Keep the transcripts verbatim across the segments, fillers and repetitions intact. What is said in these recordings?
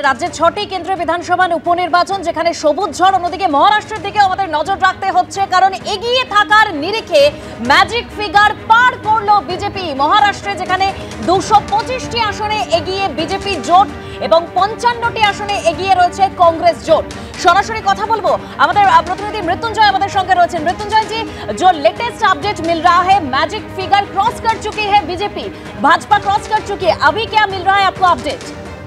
রাজ্যে ছটি কেন্দ্রীয় বিধানসভা উপনির্বাচন, যেখানে সবুজ ঝড়, অন্যদিকে মহারাষ্ট্রের দিকে আমাদের নজর রাখতে হচ্ছে, কারণ এগিয়ে থাকার নিরিখে ম্যাজিক ফিগার পার করলো বিজেপি। মহারাষ্ট্রে যেখানে দুশো পঁচিশটি আসনে এগিয়ে বিজেপি জোট এবং পঞ্চান্নটি আসনে এগিয়ে রয়েছে কংগ্রেস জোট। সরাসরি কথা বলবো, আমাদের প্রতিনিধি মৃত্যুঞ্জয় আমাদের সঙ্গে রয়েছেন। मृत्युंजय जी, जो लेटेस्ट अपडेट मिल रहा है, मैजिक फिगर क्रॉस कर चुकी है बीजेपी, भाजपा क्रॉस कर चुकी है, अभी क्या मिल रहा है आपको अपडेट?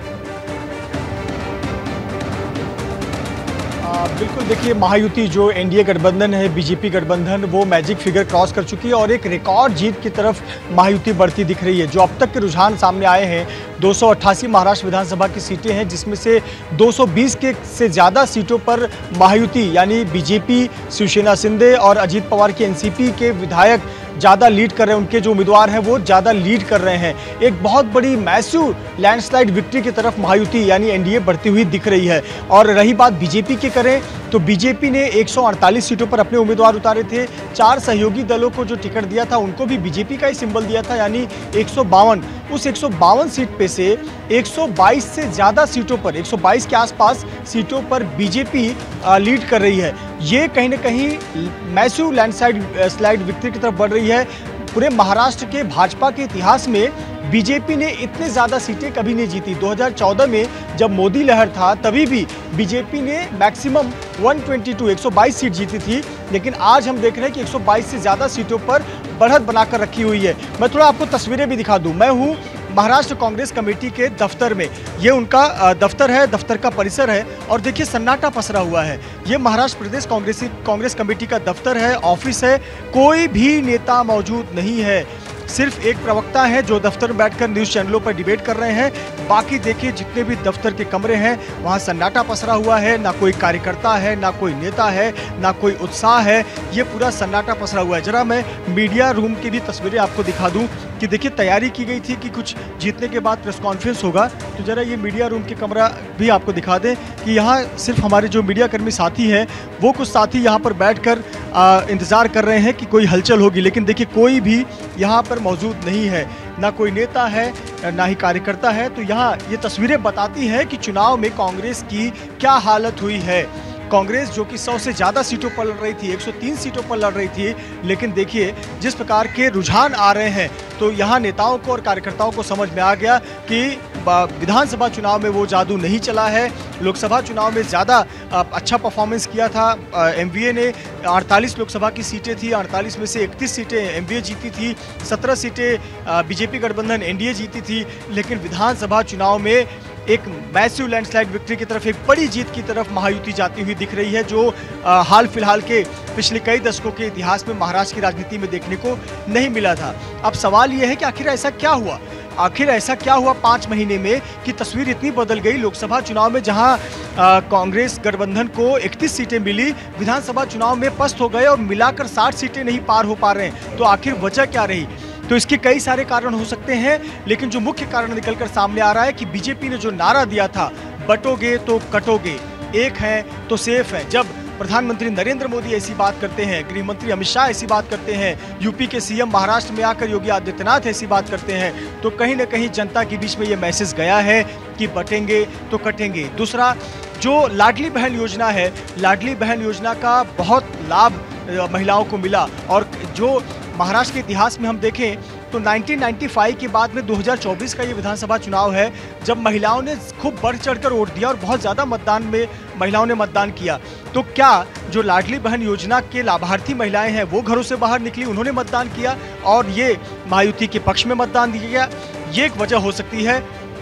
बिल्कुल, देखिए महायुति जो एनडीए गठबंधन है, बीजेपी गठबंधन, वो मैजिक फिगर क्रॉस कर चुकी है और एक रिकॉर्ड जीत की तरफ महायुति बढ़ती दिख रही है। जो अब तक के रुझान सामने आए हैं, दो सौ अट्ठासी महाराष्ट्र विधानसभा की सीटें हैं, जिसमें से दो सौ बीस के से ज़्यादा सीटों पर महायुति यानी बीजेपी, शिवसेना शिंदे और अजीत पवार के एनसीपी के विधायक ज़्यादा लीड कर रहे हैं। उनके जो उम्मीदवार हैं वो ज़्यादा लीड कर रहे हैं। एक बहुत बड़ी मैसिव लैंडस्लाइड विक्ट्री की तरफ महायुति यानी एनडीए बढ़ती हुई दिख रही है। और रही बात बीजेपी की करें तो बीजेपी ने एक सौ अड़तालीस सीटों पर अपने उम्मीदवार उतारे थे। चार सहयोगी दलों को जो टिकट दिया था उनको भी बीजेपी का ही सिंबल दिया था, यानी एक सौ बावन। उस एक सौ बावन सीट पे से एक सौ बाईस से ज़्यादा सीटों पर, एक सौ बाईस के आसपास सीटों पर बीजेपी लीड कर रही है। ये कहीं ना कहीं मैसिव लैंडस्लाइड स्लाइड विक्ट्री की तरफ बढ़ रही है। पूरे महाराष्ट्र के भाजपा के इतिहास में बीजेपी ने इतने ज़्यादा सीटें कभी नहीं जीती। दो हज़ार चौदह में जब मोदी लहर था तभी भी बीजेपी ने मैक्सिमम एक सौ बाईस, एक सौ बाईस सीट जीती थी, लेकिन आज हम देख रहे हैं कि एक सौ बाईस से ज़्यादा सीटों पर बढ़त बनाकर रखी हुई है। मैं थोड़ा आपको तस्वीरें भी दिखा दूं। मैं हूं महाराष्ट्र कांग्रेस कमेटी के दफ्तर में। ये उनका दफ्तर है, दफ्तर का परिसर है और देखिए सन्नाटा पसरा हुआ है। ये महाराष्ट्र प्रदेश कांग्रेस कांग्रेस कमेटी का दफ्तर है, ऑफिस है। कोई भी नेता मौजूद नहीं है, सिर्फ एक प्रवक्ता है जो दफ्तर में बैठकर न्यूज़ चैनलों पर डिबेट कर रहे हैं। बाकी देखिए जितने भी दफ्तर के कमरे हैं वहाँ सन्नाटा पसरा हुआ है। ना कोई कार्यकर्ता है, ना कोई नेता है, ना कोई उत्साह है। ये पूरा सन्नाटा पसरा हुआ है। जरा मैं मीडिया रूम की भी तस्वीरें आपको दिखा दूं कि देखिए तैयारी की गई थी कि कुछ जीतने के बाद प्रेस कॉन्फ्रेंस होगा, तो जरा ये मीडिया रूम के कमरा भी आपको दिखा दें कि यहाँ सिर्फ हमारे जो मीडिया कर्मी साथी हैं वो कुछ साथी यहाँ पर बैठकर इंतज़ार कर रहे हैं कि कोई हलचल होगी, लेकिन देखिए कोई भी यहाँ पर मौजूद नहीं है। ना कोई नेता है, ना ही कार्यकर्ता है। तो यहाँ ये तस्वीरें बताती हैं कि चुनाव में कांग्रेस की क्या हालत हुई है। कांग्रेस जो कि सौ से ज़्यादा सीटों पर लड़ रही थी, एक सौ तीन सीटों पर लड़ रही थी, लेकिन देखिए जिस प्रकार के रुझान आ रहे हैं तो यहाँ नेताओं को और कार्यकर्ताओं को समझ में आ गया कि विधानसभा चुनाव में वो जादू नहीं चला है। लोकसभा चुनाव में ज़्यादा अच्छा परफॉर्मेंस किया था एमवीए ने। अड़तालीस लोकसभा की सीटें थी, अड़तालीस में से इकतीस सीटें एमवीए जीती थी, सत्रह सीटें बीजेपी गठबंधन एनडीए जीती थी। लेकिन विधानसभा चुनाव में एक मैसिव लैंडस्लाइड विक्ट्री की तरफ, एक बड़ी जीत की तरफ महायुति जाती हुई दिख रही है, जो आ, हाल फिलहाल के पिछले कई दशकों के इतिहास में महाराष्ट्र की राजनीति में देखने को नहीं मिला था। अब सवाल यह है कि आखिर ऐसा क्या हुआ, आखिर ऐसा क्या हुआ पाँच महीने में कि तस्वीर इतनी बदल गई। लोकसभा चुनाव में जहां कांग्रेस गठबंधन को इकतीस सीटें मिली, विधानसभा चुनाव में पस्त हो गए और मिलाकर साठ सीटें नहीं पार हो पा रहे हैं। तो आखिर वजह क्या रही? तो इसके कई सारे कारण हो सकते हैं, लेकिन जो मुख्य कारण निकलकर सामने आ रहा है कि बीजेपी ने जो नारा दिया था, बटोगे तो कटोगे, एक है तो सेफ है। जब प्रधानमंत्री नरेंद्र मोदी ऐसी बात करते हैं, गृह मंत्री अमित शाह ऐसी बात करते हैं, यूपी के सीएम महाराष्ट्र में आकर योगी आदित्यनाथ ऐसी बात करते हैं, तो कहीं ना कहीं जनता के बीच में ये मैसेज गया है कि बटेंगे तो कटेंगे। दूसरा, जो लाडली बहन योजना है, लाडली बहन योजना का बहुत लाभ महिलाओं को मिला। और जो महाराष्ट्र के इतिहास में हम देखें तो उन्नीस सौ पचानवे के बाद में दो हज़ार चौबीस का ये विधानसभा चुनाव है जब महिलाओं ने खूब बढ़ चढ़कर वोट दिया और बहुत ज़्यादा मतदान में महिलाओं ने मतदान किया। तो क्या जो लाडली बहन योजना के लाभार्थी महिलाएं हैं वो घरों से बाहर निकली, उन्होंने मतदान किया और ये महायुति के पक्ष में मतदान दिया गया? ये एक वजह हो सकती है।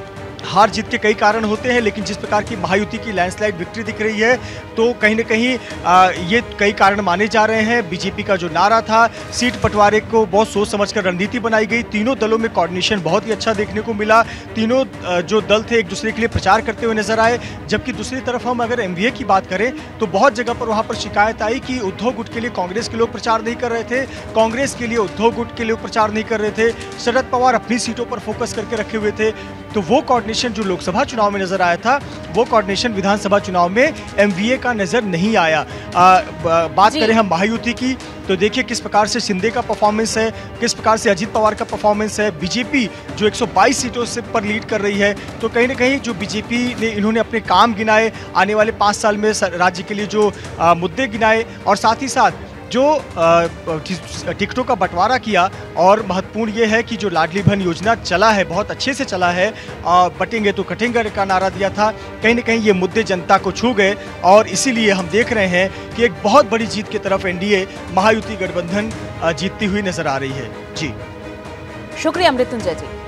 हार जीत के कई कारण होते हैं, लेकिन जिस प्रकार की महायुति की लैंडस्लाइड विक्ट्री दिख रही है तो कहीं ना कहीं आ, ये कई कारण माने जा रहे हैं। बीजेपी का जो नारा था, सीट बंटवारे को बहुत सोच समझकर रणनीति बनाई गई। तीनों दलों में कोऑर्डिनेशन बहुत ही अच्छा देखने को मिला। तीनों जो दल थे एक दूसरे के लिए प्रचार करते हुए नजर आए। जबकि दूसरी तरफ हम अगर एमवीए की बात करें तो बहुत जगह पर वहाँ पर शिकायत आई कि उद्धव गुट के लिए कांग्रेस के लोग प्रचार नहीं कर रहे थे, कांग्रेस के लिए उद्धव गुट के लोग प्रचार नहीं कर रहे थे। शरद पवार अपनी सीटों पर फोकस करके रखे हुए थे। तो वो कोऑर्डिनेशन जो लोकसभा चुनाव में नजर आया था वो कोऑर्डिनेशन विधानसभा चुनाव में एमवीए का नजर नहीं आया। आ, बात करें हम महायुति की तो देखिए किस प्रकार से शिंदे का परफॉर्मेंस है, किस प्रकार से अजित पवार का परफॉर्मेंस है। बीजेपी जो एक सौ बाईस सीटों से पर लीड कर रही है, तो कहीं ना कहीं जो बीजेपी ने इन्होंने अपने काम गिनाए, आने वाले पाँच साल में राज्य के लिए जो आ, मुद्दे गिनाए, और साथ ही साथ जो टिकटों का बंटवारा किया, और महत्वपूर्ण ये है कि जो लाडली बहन योजना चला है बहुत अच्छे से चला है, बटेंगे तो कटेंगे का नारा दिया था, कहीं ना कहीं ये मुद्दे जनता को छू गए, और इसीलिए हम देख रहे हैं कि एक बहुत बड़ी जीत की तरफ एनडीए महायुति गठबंधन जीतती हुई नजर आ रही है। जी शुक्रिया मृत्युंजय जी।